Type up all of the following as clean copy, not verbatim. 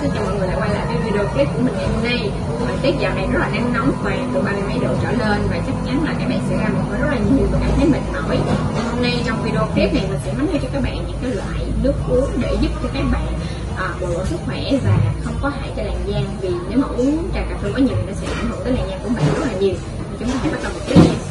xin chào mọi người lại quay lại với video clip của mình ngày hôm nay. Thời tiết dạo này rất là nắng nóng, khoảng từ 30 mấy độ trở lên và chắc chắn là các bạn sẽ ra mồ hôi rất là nhiều và cảm thấy mệt mỏi. Hôm nay trong video clip này mình sẽ nói cho các bạn những cái loại nước uống để giúp cho các bạn bồi bổ sức khỏe và không có hại cho làn da, vì nếu mà uống trà cà phê quá nhiều thì nó sẽ ảnh hưởng tới làn da của bạn rất là nhiều. Chúng ta hãy bắt đầu một clip nha.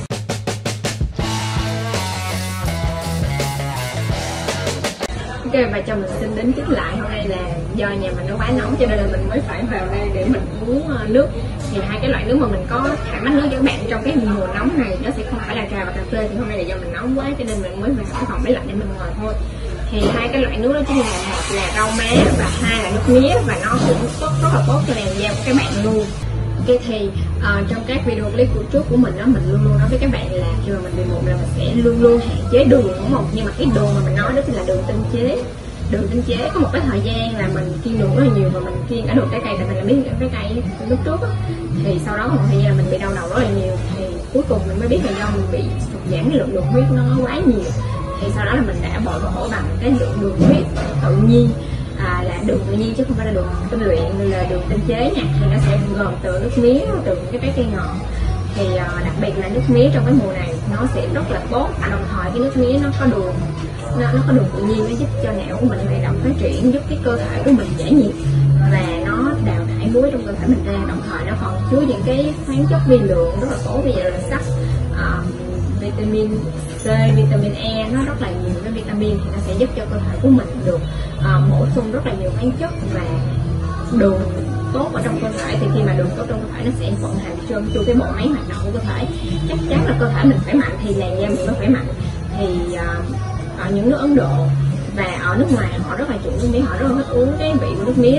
Ok, và cho mình xin đến tiếp lại, hôm nay là do nhà mình nó quá nóng cho nên là mình mới phải vào đây để mình uống nước. Thì hai cái loại nước mà mình có khả mách nước cho các bạn trong cái mùa nóng này nó sẽ không phải là trà và cà phê, thì hôm nay là do mình nóng quá cho nên mình mới vào cái phòng máy lạnh để mình ngồi thôi. Thì hai cái loại nước đó chính là một là rau má và hai là nước mía, và nó cũng rất là tốt cho làn da của các bạn luôn. Ok, thì trong các video clip của trước của mình đó, mình luôn luôn nói với các bạn là khi mà mình bị mụn là mình sẽ luôn luôn hạn chế đường, đúng không? Nhưng mà cái đường mà mình nói đó chính là đường tinh chế. Đường tinh chế có một cái thời gian là mình kiêng đường rất là nhiều, và mình kiêng cả đường trái cây, tại mình làm biết trái cây lúc trước á. Thì sau đó một thời gian là mình bị đau đầu rất là nhiều, thì cuối cùng mình mới biết là do mình bị sụt giảm cái lượng đường huyết nó quá nhiều. Thì sau đó là mình đã bồi bổ bằng cái lượng đường huyết tự nhiên, là đường tự nhiên chứ không phải là đường tinh luyện như là đường tinh chế nha. Thì nó sẽ gồm từ nước mía, từ những cái trái cây ngọt. Thì đặc biệt là nước mía trong cái mùa này nó sẽ rất là tốt, đồng thời cái nước mía nó có đường, nó có đường tự nhiên, nó giúp cho não của mình hoạt động phát triển, giúp cái cơ thể của mình giải nhiệt và nó đào thải muối trong cơ thể mình ra. Đồng thời nó còn chứa những cái khoáng chất vi lượng rất là tốt, bây giờ là sắt, vitamin C, vitamin E, nó rất là nhiều cái vitamin, thì nó sẽ giúp cho cơ thể của mình được bổ sung rất là nhiều khoáng chất và đường tốt ở trong cơ thể. Thì khi mà đường tốt trong cơ thể nó sẽ vận hành trơn tru cái bộ máy hoạt động của cơ thể, chắc chắn là cơ thể mình khỏe mạnh thì làn da mình nó khỏe mạnh. Thì ở những nước Ấn Độ và ở nước ngoài họ rất là chuộng nước mía, họ rất là thích uống cái vị của nước mía,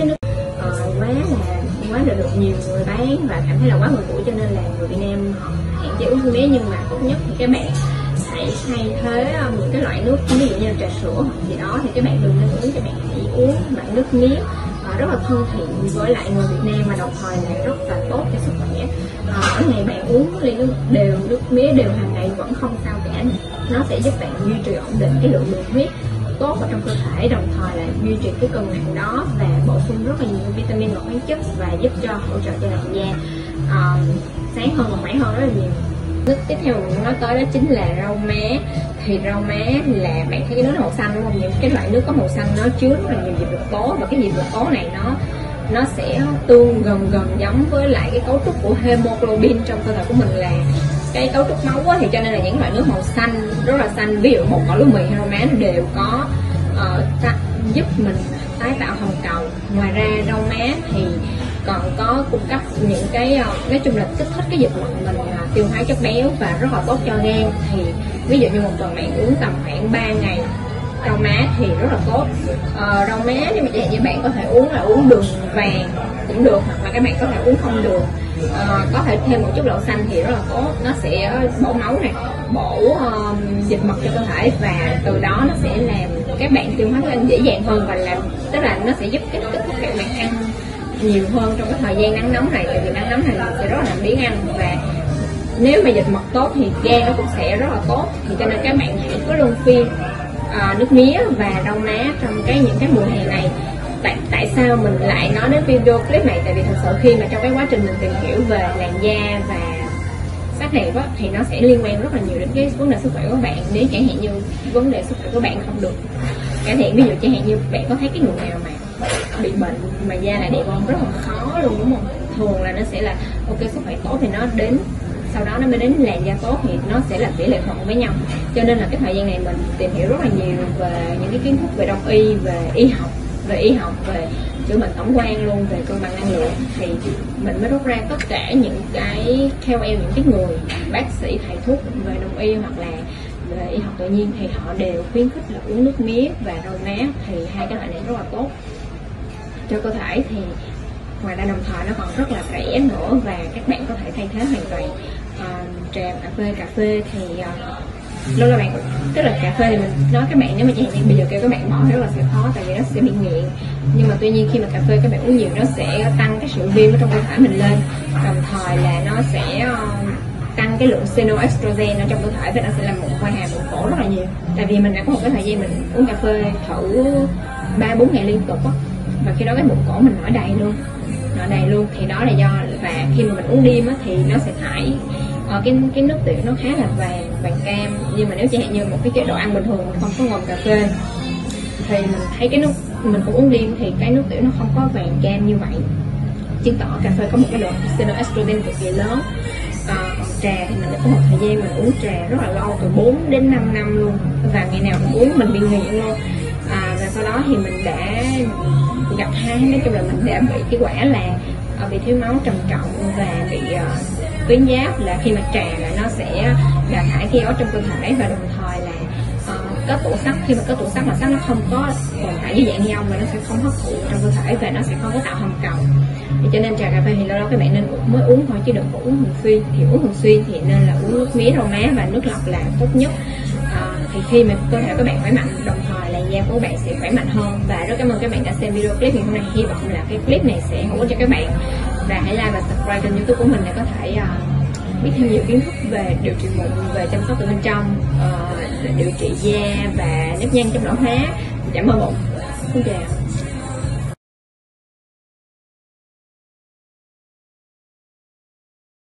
quá là được nhiều người bán và cảm thấy là quá gần gũi, cho nên là người Việt Nam họ hạn chế uống nước mía. Nhưng mà tốt nhất thì các bạn hãy thay thế những cái loại nước ví dụ như là trà sữa hoặc gì đó, thì các bạn đừng nên uống, các bạn hãy uống loại nước mía rất là thân thiện với lại người Việt Nam, mà đồng thời là rất là tốt cho sức khỏe. Mỗi ngày bạn uống ly nước mía đều hàng ngày vẫn không sao cả, nó sẽ giúp bạn duy trì ổn định cái lượng đường huyết tốt ở trong cơ thể, đồng thời là duy trì cái cân nặng đó và bổ sung rất là nhiều vitamin và khoáng chất, và giúp cho hỗ trợ cho làn da sáng hơn và khỏe hơn rất là nhiều. Nước tiếp theo mình nói tới đó chính là rau má. Thì rau má là bạn thấy cái nước màu xanh đúng không? Những cái loại nước có màu xanh nó chứa rất là nhiều diệp độc tố, và cái diệp độc tố này nó sẽ tương gần giống với lại cái cấu trúc của hemoglobin trong cơ thể của mình, là cái cấu trúc máu á. Thì cho nên là những loại nước màu xanh rất là xanh, ví dụ bột ngọt, lúa mì hay rau má, nó đều có giúp mình tái tạo hồng cầu. Ngoài ra rau má thì còn có cung cấp những cái nói chung là kích thích cái dịch mật mình tiêu hóa chất béo và rất là tốt cho gan. Thì ví dụ như một tuần bạn uống tầm khoảng 3 ngày rau má thì rất là tốt. Rau má nếu mà chẳng hạn như bạn có thể uống đường vàng cũng được, hoặc là các bạn có thể uống không đường, có thể thêm một chút đậu xanh thì rất là tốt, nó sẽ bổ máu này, bổ dịch mật cho cơ thể, và từ đó nó sẽ làm các bạn tiêu hóa thức ăn dễ dàng hơn, và tức là nó sẽ giúp kích thích các bạn ăn nhiều hơn trong cái thời gian nắng nóng này. Tại vì nắng nóng này mình sẽ rất là làm biếng ăn, và nếu mà dịch mật tốt thì gan nó cũng sẽ rất là tốt. Thì cho nên các bạn hãy cứ luân phiên nước mía và rau má trong những cái mùa hè này. Tại sao mình lại nói đến video clip này? Tại vì thật sự khi mà trong cái quá trình mình tìm hiểu về làn da và sắc đẹp á, thì nó sẽ liên quan rất là nhiều đến cái vấn đề sức khỏe của bạn. Nếu chẳng hạn như vấn đề sức khỏe của bạn không được cải thiện, ví dụ chẳng hạn như bạn có thấy cái người nào mà bị bệnh mà da lại đẹp không, rất là khó luôn, đúng không? Thường là nó sẽ là ok, sức khỏe tốt thì nó đến, sau đó nó mới đến làn da tốt, thì nó sẽ là tỷ lệ thuận với nhau. Cho nên là cái thời gian này mình tìm hiểu rất là nhiều về những cái kiến thức về đông y, về y học, về chữa bệnh tổng quan luôn, về cân bằng năng lượng. Thì mình mới rút ra tất cả những cái KOL, những cái người bác sĩ thầy thuốc về đông y hoặc là về y học tự nhiên, thì họ đều khuyến khích là uống nước mía và rau má. Thì hai cái loại này rất là tốt cho cơ thể. Thì ngoài ra đồng thời nó còn rất là rẻ nữa, và các bạn có thể thay thế hoàn toàn trà cà phê thì lâu là bạn, tức là cà phê thì mình nói các bạn, nếu mà chẳng hạn bây giờ kêu các bạn bỏ thì rất là sẽ khó, tại vì nó sẽ bị nghiện. Nhưng mà tuy nhiên khi mà cà phê các bạn uống nhiều, nó sẽ tăng cái sự viêm ở trong cơ thể mình lên, đồng thời là nó sẽ tăng cái lượng xenoestrogen ở trong cơ thể, và nó sẽ làm một vai hàm bụng cổ rất là nhiều. Tại vì mình đã có một cái thời gian mình uống cà phê thử 3-4 ngày liên tục á, và khi đó cái bụng cổ mình nổi đầy luôn. Thì đó là do, và khi mà mình uống đêm á, thì nó sẽ thải cái nước tiểu nó khá là vàng cam. Nhưng mà nếu chẳng hạn như một cái chế độ ăn bình thường mình không có ngọt cà phê thì mình thấy cái nước mình cũng uống đêm thì cái nước tiểu nó không có vàng cam như vậy, chứng tỏ cà phê có một cái độ xenoestrogen cực kỳ lớn. Còn trà thì mình đã có một thời gian mình uống trà rất là lâu, từ 4 đến 5 năm luôn, và ngày nào cũng uống, mình bị nghiện luôn. Và sau đó thì mình đã gặp nói chung là mình đã bị cái quả là bị thiếu máu trầm trọng và bị tuyến giáp, là khi mà trà là nó sẽ đào thải khí ốt trong cơ thể, và đồng thời là có tủ sắt. Khi mà có tủ sắt mà sắt nó không có tồn tại dưới dạng ion và nó sẽ không hấp thụ trong cơ thể và nó sẽ không có tạo hồng cầu. Thì cho nên trà cà phê thì lâu lâu các bạn nên mới uống thôi, chứ đừng có uống thường xuyên. Thì uống thường xuyên thì nên là uống nước mía rau má và nước lọc là tốt nhất. Thì khi mà cơ thể các bạn khỏe mạnh, đồng thời làn da của các bạn sẽ khỏe mạnh hơn. Và rất cảm ơn các bạn đã xem video clip ngày hôm nay. Hy vọng là cái clip này sẽ hữu ích cho các bạn, và hãy like và subscribe kênh YouTube của mình để có thể biết thêm nhiều kiến thức về điều trị mụn, về chăm sóc từ bên trong, điều trị da và nếp nhăn chống lão hóa, giảm mỡ bụng. Xin chào.